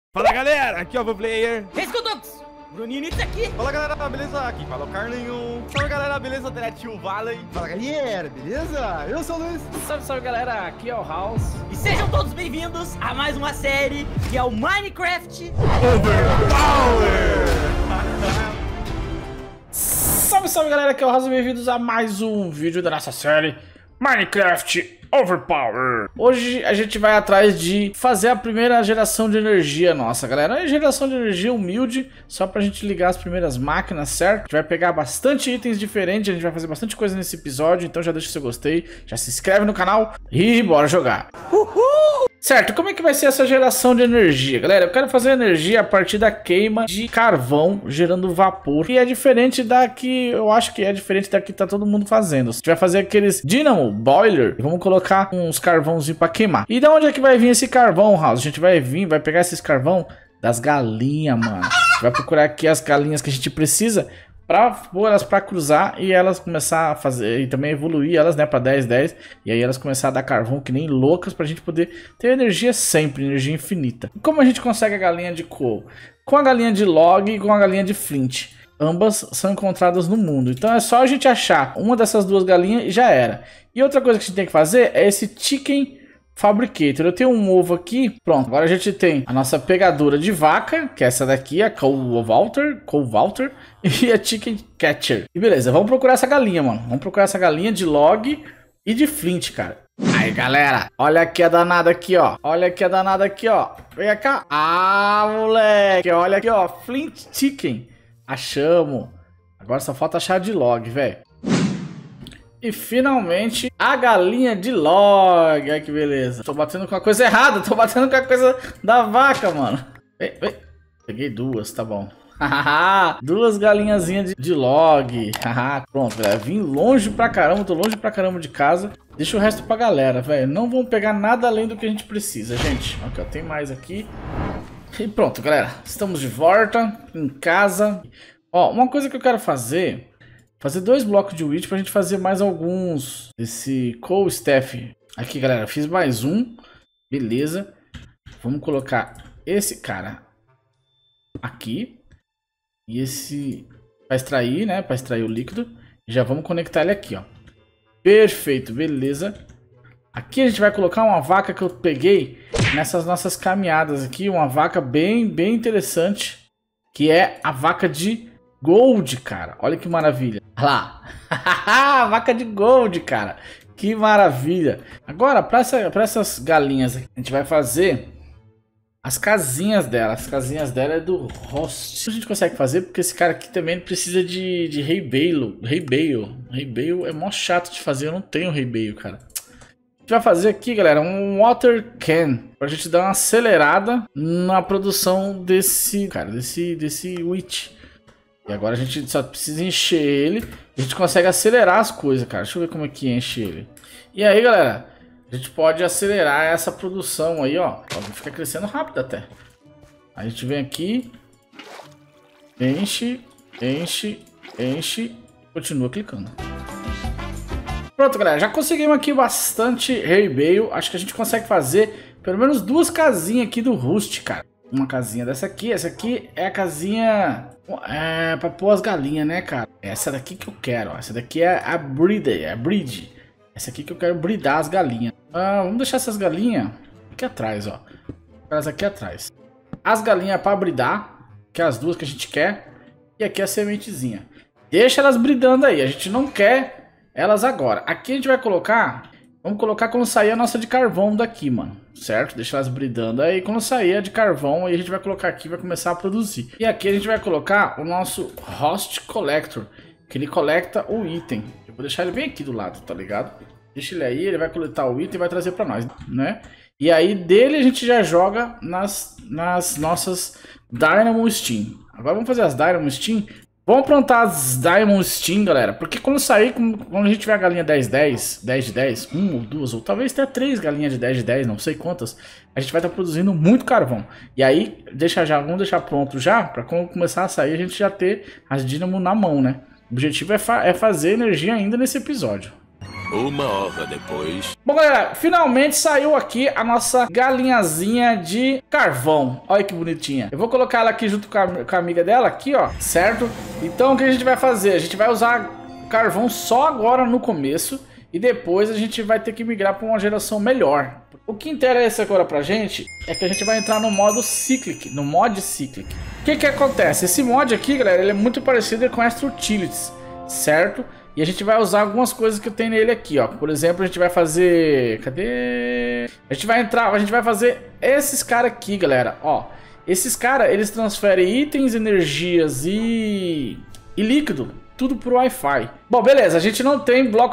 Fala galera, aqui é o Player. Escutox, Bruninho Nitz aqui. Fala galera, beleza? Aqui fala o Carlinho. Salve galera, beleza? Tio Valley. Fala galera, beleza? Eu sou o Luiz. Salve, salve galera, aqui é o House. E sejam todos bem-vindos a mais uma série que é o Minecraft Overpower. Salve, salve galera, aqui é o House, bem-vindos a mais um vídeo da nossa série Minecraft Overpower. Hoje a gente vai atrás de fazer a primeira geração de energia nossa, galera. É uma geração de energia humilde, só pra gente ligar as primeiras máquinas, certo? A gente vai pegar bastante itens diferentes, a gente vai fazer bastante coisa nesse episódio, então já deixa o seu gostei, já se inscreve no canal e bora jogar. Uhul! Certo, como é que vai ser essa geração de energia, galera? Eu quero fazer energia a partir da queima de carvão, gerando vapor. E é diferente da que, eu acho que é diferente da que tá todo mundo fazendo. A gente vai fazer aqueles dynamo boiler e vamos colocar uns carvãozinhos pra queimar. E da onde é que vai vir esse carvão, House? A gente vai pegar esses carvão das galinhas, mano. A gente vai procurar aqui as galinhas que a gente precisa pra pôr elas pra cruzar e elas começar a fazer, e também evoluir elas, né, pra 10. E aí elas começar a dar carvão que nem loucas pra gente poder ter energia sempre, energia infinita. E como a gente consegue a galinha de coal? Com a galinha de log e com a galinha de flint. Ambas são encontradas no mundo. Então é só a gente achar uma dessas duas galinhas e já era. E outra coisa que a gente tem que fazer é esse chicken fabricator. Eu tenho um ovo aqui. Pronto, agora a gente tem a nossa pegadora de vaca, que é essa daqui, a cow Walter, e a chicken catcher. E beleza, vamos procurar essa galinha, mano. Vamos procurar essa galinha de log e de flint, cara. Aí, galera, olha aqui a danada aqui, ó. Olha aqui a danada aqui, ó. Vem cá. Ah, moleque. Olha aqui, ó. Flint chicken. Achamos. Agora só falta achar de log, velho. E finalmente a galinha de log. Ai, que beleza. Tô batendo com a coisa errada. Tô batendo com a coisa da vaca, mano. Vem. Peguei duas, tá bom. Duas galinhazinhas de log. Pronto, galera. Vim longe pra caramba. Tô longe pra caramba de casa. Deixa o resto pra galera, velho. Não vamos pegar nada além do que a gente precisa, gente. Ok, tem mais aqui. E pronto, galera. Estamos de volta em casa. Ó, uma coisa que eu quero fazer... Fazer 2 blocos de wheat pra gente fazer mais alguns desse coal staff. Aqui, galera, fiz mais um. Beleza. Vamos colocar esse cara aqui. E esse para extrair, né? Para extrair o líquido. E já vamos conectar ele aqui, ó. Perfeito, beleza. Aqui a gente vai colocar uma vaca que eu peguei nessas nossas caminhadas aqui. Uma vaca bem interessante. Que é a vaca de gold, cara. Olha que maravilha. Olha lá. Vaca de gold, cara. Que maravilha. Agora, para essas galinhas, a gente vai fazer as casinhas dela. As casinhas dela é do host. A gente consegue fazer porque esse cara aqui também precisa de hay bale. Hay bale é mó chato de fazer. Eu não tenho hay bale, cara. A gente vai fazer aqui, galera, um water can. Pra gente dar uma acelerada na produção desse, cara, desse wheat. E agora a gente só precisa encher ele. A gente consegue acelerar as coisas, cara. Deixa eu ver como é que enche ele. E aí, galera, a gente pode acelerar essa produção aí, ó. Fica crescendo rápido até. A gente vem aqui. Enche. Continua clicando. Pronto, galera. Já conseguimos aqui bastante hay bale. Acho que a gente consegue fazer pelo menos 2 casinhas aqui do Rust, cara. Uma casinha dessa aqui. Essa aqui é a casinha... É pra pôr as galinhas, né, cara? Essa daqui que eu quero, ó. Essa daqui é a breed. Essa aqui que eu quero breedar as galinhas. Vamos deixar essas galinhas aqui atrás, ó. Elas aqui atrás. As galinhas pra breedar, que é as duas que a gente quer. E aqui a sementezinha. Deixa elas breedando aí. A gente não quer elas agora. Aqui a gente vai colocar... Vamos colocar quando sair a nossa de carvão daqui, mano. Certo? Deixar elas bridando. Aí quando sair a de carvão, aí a gente vai colocar aqui e vai começar a produzir. E aqui a gente vai colocar o nosso Host Collector, que ele coleta o item. Eu vou deixar ele bem aqui do lado, tá ligado? Deixa ele aí, ele vai coletar o item e vai trazer pra nós, né? E aí dele a gente já joga nas nossas Dynamo Steam. Agora vamos fazer as Dynamo Steam. Vamos plantar as Diamond Steam, galera. Porque quando sair, quando a gente tiver a galinha 10 de 10, 1 ou 2, ou talvez até 3 galinhas de 10 de 10, não sei quantas, a gente vai estar produzindo muito carvão. E aí, vamos deixar pronto já, para quando começar a sair, a gente já ter as dínamo na mão, né? O objetivo é fazer energia ainda nesse episódio. Uma hora depois. Bom, galera, finalmente saiu aqui a nossa galinhazinha de carvão. Olha que bonitinha. Eu vou colocar ela aqui junto com a amiga dela, aqui, ó, certo? Então, o que a gente vai fazer? A gente vai usar carvão só agora no começo e depois a gente vai ter que migrar para uma geração melhor. O que interessa agora pra gente é que a gente vai entrar no modo Cyclic, no mod Cyclic. O que que acontece? Esse mod aqui, galera, ele é muito parecido com Extra Utilities, certo? E a gente vai usar algumas coisas que tem nele aqui, ó. Por exemplo, a gente vai fazer... Cadê? A gente vai fazer esses caras aqui, galera, ó. Esses caras, eles transferem itens, energias e líquido, tudo pro Wi-Fi. Bom, beleza, a gente não tem bloco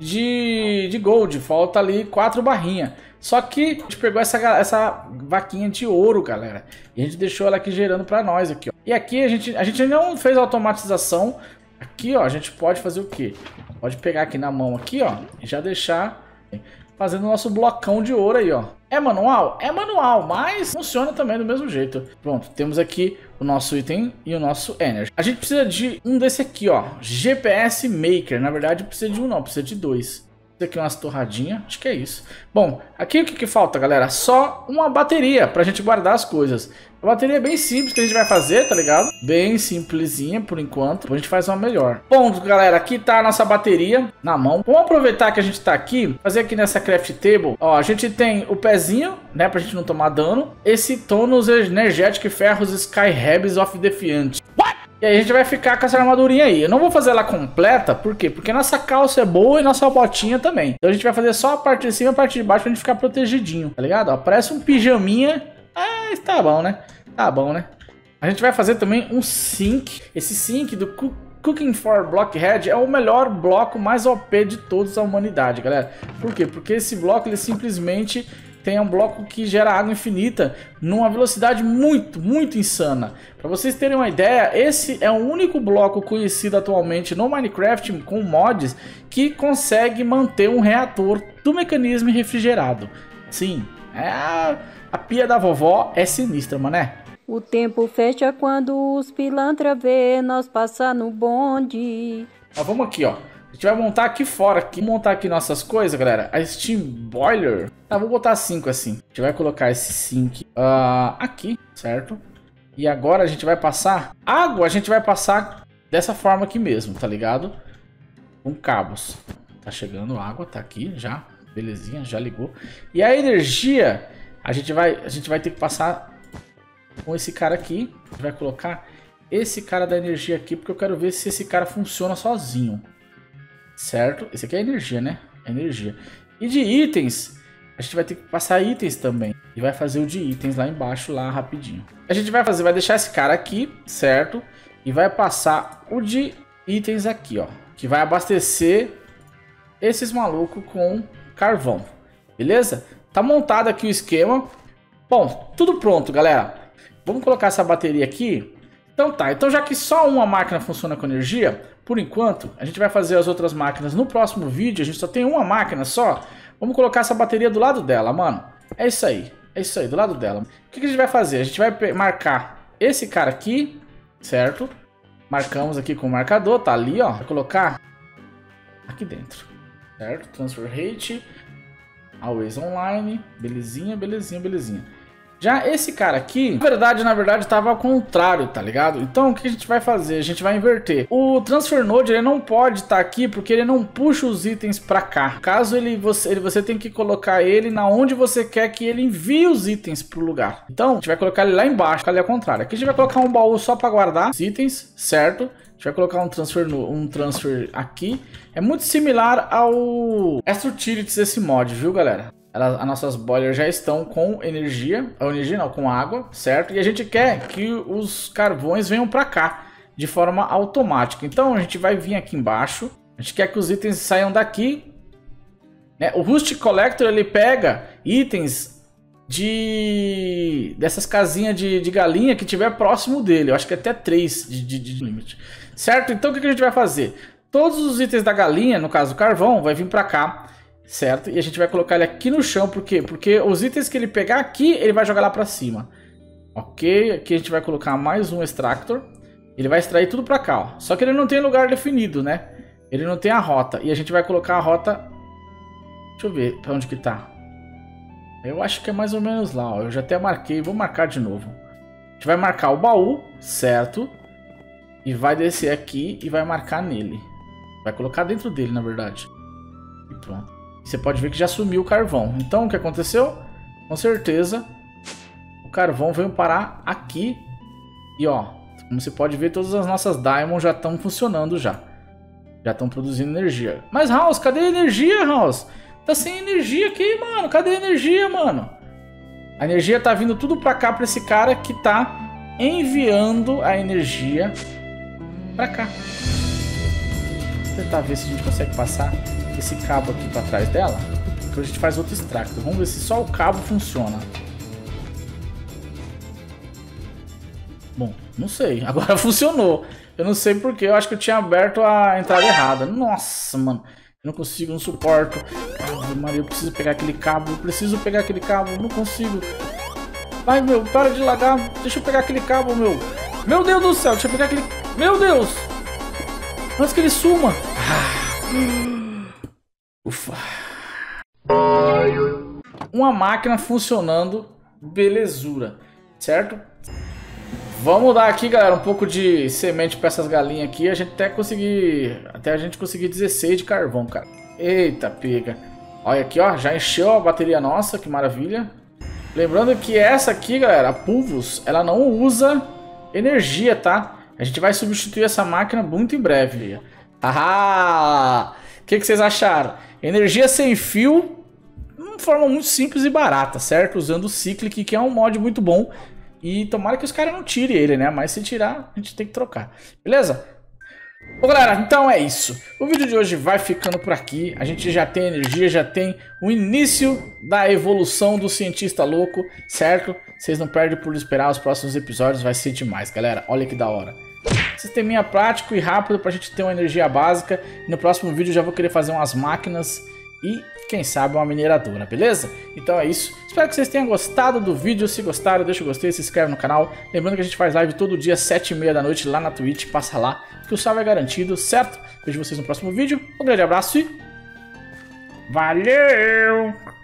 de gold, falta ali 4 barrinhas. Só que a gente pegou essa vaquinha de ouro, galera, e a gente deixou ela aqui gerando pra nós aqui, ó. E aqui a gente não fez automatização. Aqui, ó, a gente pode fazer o quê? Pode pegar aqui na mão aqui, ó, e já deixar fazendo o nosso blocão de ouro aí, ó. É manual? É manual, mas funciona também do mesmo jeito. Pronto, temos aqui o nosso item e o nosso energy. A gente precisa de um desse aqui, ó, GPS Maker. Na verdade, precisa de um não, precisa de 2. Aqui umas torradinhas, acho que é isso. Bom, aqui o que falta, galera? Só uma bateria pra gente guardar as coisas. A bateria é bem simples que a gente vai fazer, tá ligado? Bem simplesinha por enquanto. Depois a gente faz uma melhor. Bom, galera, aqui tá a nossa bateria na mão. Vamos aproveitar que a gente tá aqui, fazer aqui nessa craft table. Ó, a gente tem o pezinho, né, pra gente não tomar dano. Esse tônus energético e ferros Sky Rebs of Defiant. E aí a gente vai ficar com essa armadurinha aí. Eu não vou fazer ela completa, por quê? Porque nossa calça é boa e nossa botinha também. Então a gente vai fazer só a parte de cima e a parte de baixo pra gente ficar protegidinho, tá ligado? Ó, parece um pijaminha. Ah, tá bom, né? Tá bom, né? A gente vai fazer também um sink. Esse sink do Cooking for Blockhead é o melhor bloco mais OP de todos da humanidade, galera. Por quê? Porque esse bloco, ele simplesmente... tem um bloco que gera água infinita numa velocidade muito insana. Para vocês terem uma ideia, esse é o único bloco conhecido atualmente no Minecraft com mods que consegue manter um reator do mecanismo refrigerado. Sim, a pia da vovó é sinistra, mané. O tempo fecha quando os pilantra vê nós passar no bonde. Ó, vamos aqui, ó. A gente vai montar aqui fora, vamos montar aqui nossas coisas, galera. A Steam Boiler. Tá, vou botar 5 assim. A gente vai colocar esse sink aqui, certo? E agora a gente vai passar água, a gente vai passar dessa forma aqui mesmo, tá ligado? Com cabos. Tá chegando água, tá aqui já. Belezinha, já ligou. E a energia, a gente vai ter que passar com esse cara aqui. A gente vai colocar esse cara da energia aqui, porque eu quero ver se esse cara funciona sozinho. Certo? Esse aqui é energia, né? Energia. E de itens, a gente vai ter que passar itens também. E vai fazer o de itens lá embaixo, lá rapidinho. A gente vai deixar esse cara aqui, certo? E vai passar o de itens aqui, ó. Que vai abastecer esses malucos com carvão. Beleza? Tá montado aqui o esquema. Bom, tudo pronto, galera. Vamos colocar essa bateria aqui. Então tá, então já que só uma máquina funciona com energia, por enquanto, a gente vai fazer as outras máquinas no próximo vídeo. A gente só tem uma máquina só. Vamos colocar essa bateria do lado dela, mano. É isso aí, do lado dela. O que a gente vai fazer? A gente vai marcar esse cara aqui, certo? Marcamos aqui com o marcador, tá ali, ó. Vai colocar aqui dentro, certo? Transfer rate, always online, belezinha, belezinha, belezinha. Já esse cara aqui, na verdade, estava ao contrário, tá ligado? Então, o que a gente vai fazer? A gente vai inverter. O Transfer Node, ele não pode estar aqui porque ele não puxa os itens para cá. Caso você tem que colocar ele na onde você quer que ele envie os itens pro lugar. Então, a gente vai colocar ele lá embaixo, ali ao contrário. Aqui a gente vai colocar um baú só para guardar os itens, certo? A gente vai colocar um transfer aqui. É muito similar ao Extra Utilities esse mod, viu, galera? As nossas boilers já estão com energia, com água, certo? E a gente quer que os carvões venham para cá de forma automática. Então a gente vai vir aqui embaixo. A gente quer que os itens saiam daqui, né? O Rust Collector, ele pega itens dessas casinhas de galinha que tiver próximo dele. Eu acho que até 3 de limite, certo? Então o que a gente vai fazer? Todos os itens da galinha, no caso o carvão, vai vir para cá. Certo? E a gente vai colocar ele aqui no chão, por quê? Porque os itens que ele pegar aqui, ele vai jogar lá pra cima. Ok, aqui a gente vai colocar mais um extractor. Ele vai extrair tudo pra cá, ó. Só que ele não tem lugar definido, né? Ele não tem a rota. E a gente vai colocar a rota Deixa eu ver pra onde que tá. Eu acho que é mais ou menos lá, ó. Eu já até marquei, vou marcar de novo. A gente vai marcar o baú, certo? E vai descer aqui e vai marcar nele. Vai colocar dentro dele, na verdade. E pronto. Você pode ver que já sumiu o carvão. Então, o que aconteceu? Com certeza, o carvão veio parar aqui. E ó, como você pode ver, todas as nossas Diamonds já estão funcionando já. Já estão produzindo energia. Mas, House, cadê a energia, House? Tá sem energia aqui, mano. Cadê a energia, mano? A energia tá vindo tudo pra cá, pra esse cara que tá enviando a energia pra cá. Vou tentar ver se a gente consegue passar esse cabo aqui pra trás dela. Depois a gente faz outro extracto. Vamos ver se só o cabo funciona. Bom, não sei. Agora funcionou. Eu não sei porque. Eu acho que eu tinha aberto a entrada errada. Nossa, mano. Eu não consigo, não suporto. Ave Maria, eu preciso pegar aquele cabo. Eu preciso pegar aquele cabo. Eu não consigo. Vai, meu. Para de lagar. Deixa eu pegar aquele cabo, meu. Meu Deus do céu. Deixa eu pegar aquele... Meu Deus. Antes que ele suma. Ufa. Uma máquina funcionando. Belezura. Certo? Vamos dar aqui, galera, um pouco de semente para essas galinhas aqui. A gente até a gente conseguir 16 de carvão, cara. Eita, pega. Olha aqui, ó. Já encheu a bateria nossa. Que maravilha. Lembrando que essa aqui, galera, a Pulvus, ela não usa energia, tá? A gente vai substituir essa máquina muito em breve. Haha! O que vocês acharam? Energia sem fio, de uma forma muito simples e barata, certo? Usando o Cyclic, que é um mod muito bom. E tomara que os caras não tirem ele, né? Mas se tirar, a gente tem que trocar. Beleza? Bom, galera, então é isso. O vídeo de hoje vai ficando por aqui. A gente já tem energia, já tem o início da evolução do cientista louco, certo? Vocês não perdem por esperar os próximos episódios, vai ser demais, galera. Olha que da hora. Sisteminha prático e rápido pra gente ter uma energia básica. E no próximo vídeo eu já vou querer fazer umas máquinas e, quem sabe, uma mineradora, beleza? Então é isso. Espero que vocês tenham gostado do vídeo. Se gostaram, deixa o gostei, se inscreve no canal. Lembrando que a gente faz live todo dia, 7h30 da noite, lá na Twitch. Passa lá, que o salve é garantido, certo? Vejo vocês no próximo vídeo. Um grande abraço e... valeu!